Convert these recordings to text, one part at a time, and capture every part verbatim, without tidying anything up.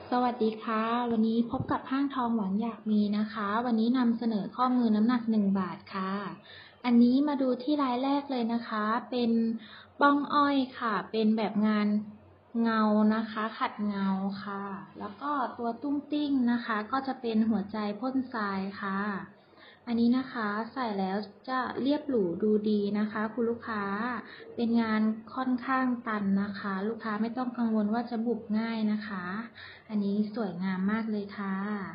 สวัสดีค่ะวันนี้พบกับห้างทองหวังอยากมีนะคะวันนี้นำเสนอข้อมือน้ำหนักหนึ่งบาทค่ะอันนี้มาดูที่รายแรกเลยนะคะเป็นบ้องอ้อยค่ะเป็นแบบงานเงานะคะขัดเงาค่ะแล้วก็ตัวตุ้งติ้งนะคะก็จะเป็นหัวใจพ่นทรายค่ะอันนี้นะคะใส่แล้วจะเรียบหรูดูดีนะคะคุณลูกค้าเป็นงานค่อนข้างตันนะคะลูกค้าไม่ต้องกังวลว่าจะบุบง่ายนะคะอันนี้สวยงามมากเลยค่ะ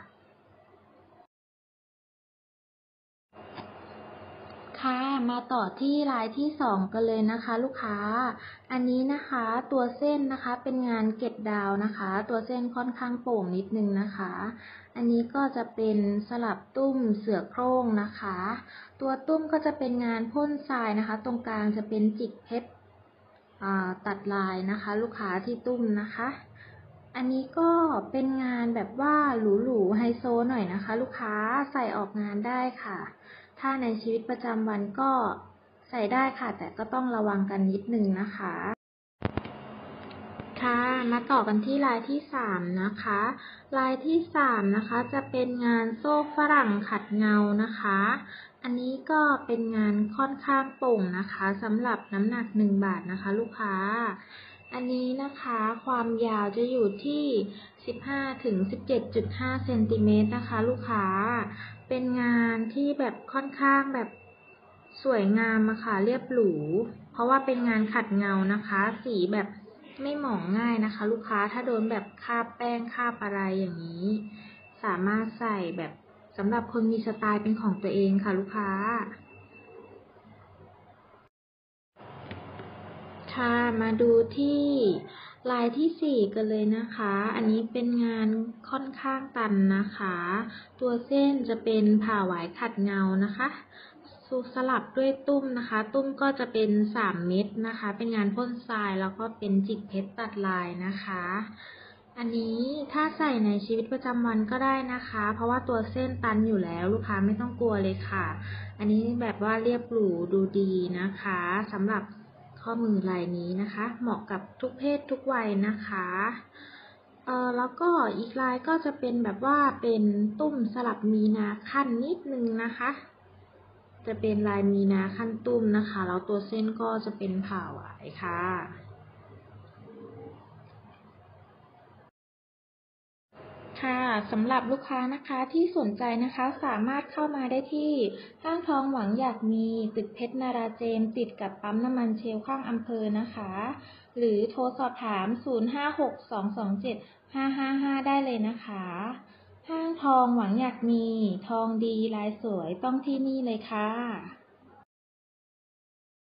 ค่ะมาต่อที่ลายที่สองกันเลยนะคะลูกค้าอันนี้นะคะตัวเส้นนะคะเป็นงานเก็บดาวนะคะตัวเส้นค่อนข้างโป่งนิดนึงนะคะอันนี้ก็จะเป็นสลับตุ้มเสือโคร่งนะคะตัวตุ้มก็จะเป็นงานพ่นทรายนะคะตรงกลางจะเป็นจิกเพชรตัดลายนะคะลูกค้าที่ตุ้มนะคะอันนี้ก็เป็นงานแบบว่าหรูๆไฮโซหน่อยนะคะลูกค้าใส่ออกงานได้ค่ะถ้าในชีวิตประจำวันก็ใส่ได้ค่ะแต่ก็ต้องระวังกันนิดนึงนะคะค่ะมาต่อกันที่ลายที่สามนะคะลายที่สามนะคะจะเป็นงานโซ่ฝรั่งขัดเงานะคะอันนี้ก็เป็นงานค่อนข้างโป่งนะคะสำหรับน้ำหนักหนึ่งบาทนะคะลูกค้าอันนี้นะคะความยาวจะอยู่ที่สิบห้าถึงสิบเจ็ดจุดห้าเซนติเมตรนะคะลูกค้าเป็นงานที่แบบค่อนข้างแบบสวยงามอะค่ะเรียบหรูเพราะว่าเป็นงานขัดเงานะคะสีแบบไม่หมองง่ายนะคะลูกค้าถ้าโดนแบบคราบแป้งคราบอะไรอย่างนี้สามารถใส่แบบสำหรับคนมีสไตล์เป็นของตัวเองค่ะลูกค้าค่ะมาดูที่ลายที่สี่กันเลยนะคะอันนี้เป็นงานค่อนข้างตันนะคะตัวเส้นจะเป็นผ่าหวายขัดเงานะคะสลับด้วยตุ้มนะคะตุ้มก็จะเป็นสามเม็ดนะคะเป็นงานพ่นทรายแล้วก็เป็นจิกเพชรตัดลายนะคะอันนี้ถ้าใส่ในชีวิตประจำวันก็ได้นะคะเพราะว่าตัวเส้นตันอยู่แล้วลูกค้าไม่ต้องกลัวเลยค่ะอันนี้แบบว่าเรียบหรูดูดีนะคะสำหรับข้อมือลายนี้นะคะเหมาะกับทุกเพศทุกวัยนะคะเอ่อแล้วก็อีกลายก็จะเป็นแบบว่าเป็นตุ้มสลับมีนาขั้นนิดนึงนะคะจะเป็นลายมีนาขั้นตุ้มนะคะแล้วตัวเส้นก็จะเป็นผ่าหวายค่ะค่ะสำหรับลูกค้านะคะที่สนใจนะคะสามารถเข้ามาได้ที่ห้างทองหวังอยากมีตึกเพชรนาราเจมส์ติดกับปั๊มน้ำมันเชลข้างอำเภอนะคะหรือโทรสอบถามศูนย์ ห้า หก สอง สอง เจ็ด ห้า ห้า ห้าได้เลยนะคะห้างทองหวังอยากมีทองดีลายสวยต้องที่นี่เลยค่ะ